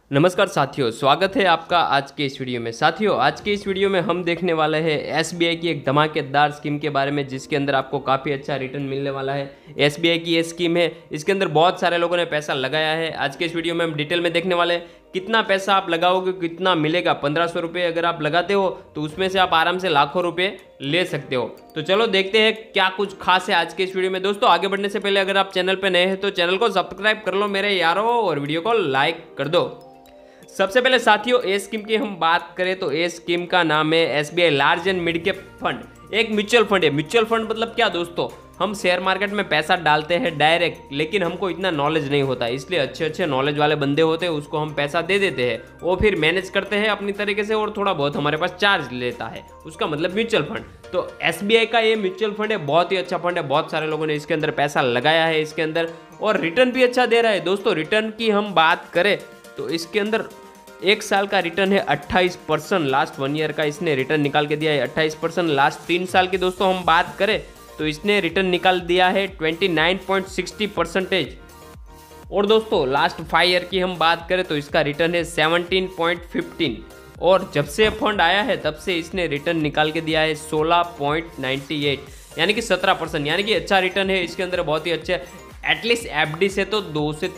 नमस्कार साथियों, स्वागत है आपका आज के इस वीडियो में। साथियों, आज के इस वीडियो में हम देखने वाले हैं एसबीआई की एक धमाकेदार स्कीम के बारे में, जिसके अंदर आपको काफ़ी अच्छा रिटर्न मिलने वाला है। एसबीआई की ये स्कीम है, इसके अंदर बहुत सारे लोगों ने पैसा लगाया है। आज के इस वीडियो में हम डिटेल में देखने वाले हैं कितना पैसा आप लगाओगे, कितना मिलेगा। 1500 रुपये अगर आप लगाते हो तो उसमें से आप आराम से लाखों रुपये ले सकते हो। तो चलो देखते हैं क्या कुछ खास है आज के इस वीडियो में। दोस्तों, आगे बढ़ने से पहले अगर आप चैनल पर नए हैं तो चैनल को सब्सक्राइब कर लो मेरे यारों, और वीडियो को लाइक कर दो। सबसे पहले साथियों, ए स्कीम की हम बात करें तो ए स्कीम का नाम है SBI large and mid cap fund. एक म्यूचुअल फंड है। म्यूचुअल फंड मतलब क्या दोस्तों, हम शेयर मार्केट में पैसा डालते हैं डायरेक्ट, लेकिन हमको इतना नॉलेज नहीं होता, इसलिए अच्छे अच्छे नॉलेज वाले बंदे होते हैं, उसको हम पैसा दे देते हैं, वो फिर मैनेज करते हैं अपनी तरीके से और थोड़ा बहुत हमारे पास चार्ज लेता है, उसका मतलब म्यूचुअल फंड। तो एसबीआई का ये म्यूचुअल फंड है, बहुत ही अच्छा फंड है। बहुत सारे लोगों ने इसके अंदर पैसा लगाया है इसके अंदर, और रिटर्न भी अच्छा दे रहा है। दोस्तों, रिटर्न की हम बात करें तो इसके अंदर एक साल का रिटर्न है 28%। लास्ट 1 ईयर का इसने रिटर्न निकाल के दिया है 28%। लास्ट 3 साल की दोस्तों हम बात करें तो इसने रिटर्न निकाल दिया है 29.60%। और दोस्तों, लास्ट 5 ईयर की हम बात करें तो इसका रिटर्न है 17.15। और जब से फंड आया है तब से इसने रिटर्न निकाल के दिया है 16.98, यानी कि 17%, यानी कि अच्छा रिटर्न है इसके अंदर, बहुत ही अच्छे। एटलीस्ट एफडी से तो 2 से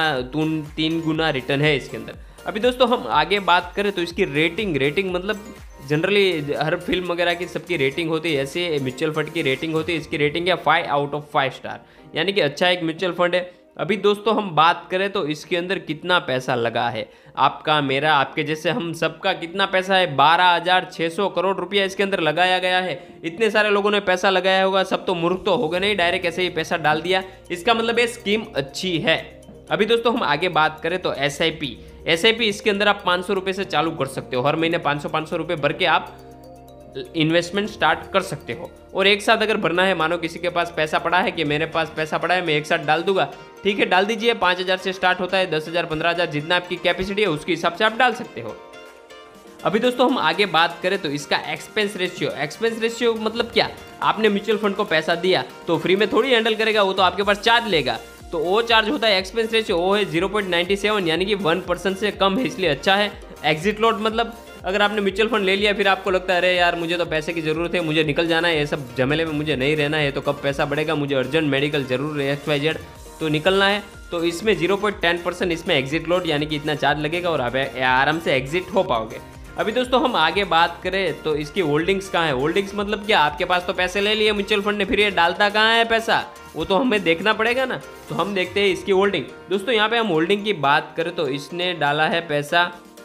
3 गुना रिटर्न है इसके अंदर। अभी दोस्तों हम आगे बात करें तो इसकी रेटिंग मतलब जनरली हर फिल्म वगैरह की सबकी रेटिंग होती है, ऐसे म्यूचुअल फंड की रेटिंग होती है। इसकी रेटिंग है 5 आउट ऑफ 5 स्टार, यानी कि अच्छा एक म्यूचुअल फंड है। अभी दोस्तों हम बात करें तो इसके अंदर कितना पैसा लगा है, आपका मेरा आपके जैसे हम सबका कितना पैसा है, 12,600 करोड़ रुपया इसके अंदर लगाया गया है। इतने सारे लोगों ने पैसा लगाया होगा, सब तो मूर्ख तो होगा नहीं, डायरेक्ट ऐसे ही पैसा डाल दिया, इसका मतलब ये स्कीम अच्छी है। अभी दोस्तों हम आगे बात करें तो एसआईपी इसके अंदर आप 500 रुपये से चालू कर सकते हो। हर महीने 500 रुपये भर के आप इन्वेस्टमेंट स्टार्ट कर सकते हो। और एक साथ अगर भरना है, मानो किसी के पास पैसा पड़ा है कि मेरे पास पैसा पड़ा है मैं एक साथ डाल दूंगा, ठीक है डाल दीजिए। 5,000 से स्टार्ट होता है, 10,000 15,000 जितना आपकी कैपेसिटी है उसके हिसाब से आप डाल सकते हो। अभी दोस्तों हम आगे बात करें तो इसका एक्सपेंस रेशियो मतलब क्या, आपने म्यूचुअल फंड को पैसा दिया तो फ्री में थोड़ी हैंडल करेगा, वो तो आपके पास चार्ज लेगा। तो वो चार्ज होता है एक्सपेंस रेशियो, वो है 0.97, यानी कि 1% से कम है, इसलिए अच्छा है। एग्जिट लॉट मतलब अगर आपने म्यूचुअल फंड ले लिया फिर आपको लगता है अरे यार मुझे तो पैसे की ज़रूरत है, मुझे निकल जाना है, ये सब झमेले में मुझे नहीं रहना है, तो कब पैसा बढ़ेगा, मुझे अर्जेंट मेडिकल जरूर है XYZ तो निकलना है, तो इसमें 0.10% इसमें एग्जिट लॉट यानी कि इतना चार्ज लगेगा और आप आराम से एग्जिट हो पाओगे। अभी दोस्तों हम आगे बात करें तो इसकी होल्डिंग्स कहाँ है। होल्डिंग्स मतलब क्या, आपके पास तो पैसे ले लिए म्यूचुअल फंड ने, फिर ये डालता कहाँ है पैसा, वो तो हमें देखना पड़ेगा ना। तो हम देखते हैं इसकी होल्डिंग। दोस्तों यहाँ पे हम होल्डिंग की बात करें तो इसने डाला है पैसा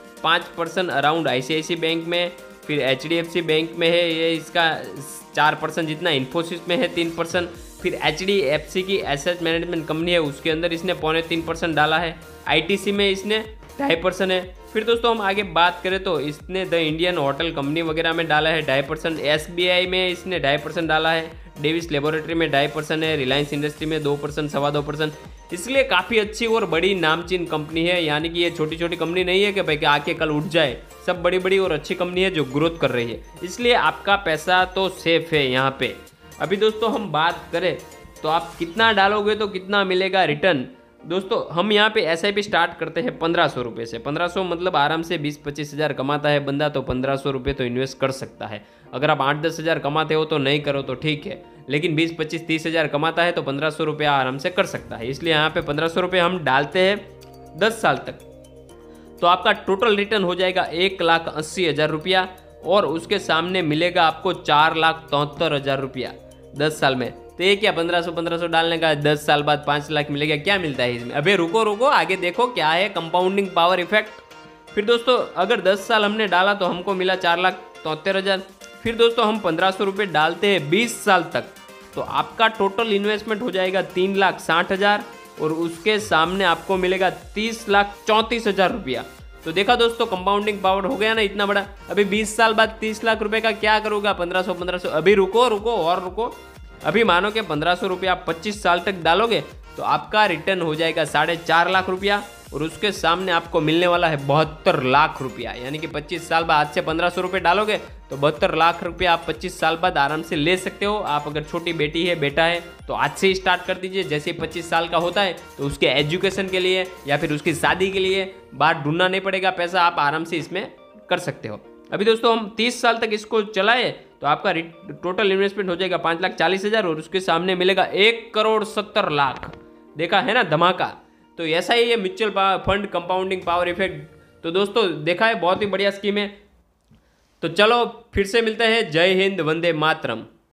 5% अराउंड ICICI बैंक में, फिर HDFC बैंक में है ये इसका 4% जितना, इन्फोसिस में है 3%, फिर HDFC की एसेट मैनेजमेंट कंपनी है उसके अंदर इसने 0.3% डाला है, ITC में इसने 2.5% है। फिर दोस्तों हम आगे बात करें तो इसने द इंडियन होटल कंपनी वगैरह में डाला है 2.5%, SBI में इसने 2.5% डाला है, डेविस लेबोरेटरी में 2.5% है, रिलायंस इंडस्ट्री में 2%, 2.25%। इसलिए काफ़ी अच्छी और बड़ी नामचीन कंपनी है, यानी कि ये छोटी छोटी कंपनी नहीं है कि भाई कि आके कल उठ जाए, सब बड़ी बड़ी और अच्छी कंपनी है जो ग्रोथ कर रही है, इसलिए आपका पैसा तो सेफ है यहाँ पे। अभी दोस्तों हम बात करें तो आप कितना डालोगे तो कितना मिलेगा रिटर्न। दोस्तों हम यहाँ पे SIP स्टार्ट करते हैं 1500 रुपये से। 1500 मतलब आराम से 20-25 हज़ार कमाता है बंदा तो 1500 रुपये तो इन्वेस्ट कर सकता है। अगर आप 8-10 हज़ार कमाते हो तो नहीं करो तो ठीक है, लेकिन 20-25-30 हज़ार कमाता है तो 1500 रुपया आराम से कर सकता है। इसलिए यहाँ पे 1500 रुपये हम डालते हैं 10 साल तक, तो आपका टोटल रिटर्न हो जाएगा 1,80,000 रुपया, और उसके सामने मिलेगा आपको 4,73,000 रुपया 10 साल में। तो ये क्या 1500 डालने का 10 साल बाद 5 लाख मिलेगा, क्या मिलता है इसमें। अबे रुको आगे देखो क्या है, कंपाउंडिंग पावर इफेक्ट। फिर दोस्तों अगर 10 साल हमने डाला तो हमको मिला 4,73,000। फिर दोस्तों हम 1500 रुपये डालते हैं 20 साल तक, तो आपका टोटल इन्वेस्टमेंट हो जाएगा 3,60,000, और उसके सामने आपको मिलेगा 30,34,000 रुपया। तो देखा दोस्तों, कंपाउंडिंग पावर हो गया ना इतना बड़ा। अभी 20 साल बाद 30 लाख रुपए का क्या करूँगा, 1500। अभी रुको, अभी मानो कि 1500 रुपया आप 25 साल तक डालोगे तो आपका रिटर्न हो जाएगा 4.5 लाख रुपया, और उसके सामने आपको मिलने वाला है 72 लाख रुपया। यानी कि 25 साल बाद, आज से 1500 रुपये डालोगे तो 72 लाख रुपया आप 25 साल बाद आराम से ले सकते हो। आप अगर छोटी बेटी है, बेटा है, तो आज से ही स्टार्ट कर दीजिए। जैसे ही 25 साल का होता है तो उसके एजुकेशन के लिए या फिर उसकी शादी के लिए बाहर ढूंढना नहीं पड़ेगा पैसा, आप आराम से इसमें कर सकते हो। अभी दोस्तों हम 30 साल तक इसको चलाए तो आपका टोटल इन्वेस्टमेंट हो जाएगा 5,40,000 और उसके सामने मिलेगा 1,70,00,000। देखा है ना धमाका। तो ऐसा ही है mutual fund compounding power effect. तो दोस्तों देखा है, बहुत ही बढ़िया स्कीम है। तो चलो फिर से मिलते हैं। जय हिंद, वंदे मातरम।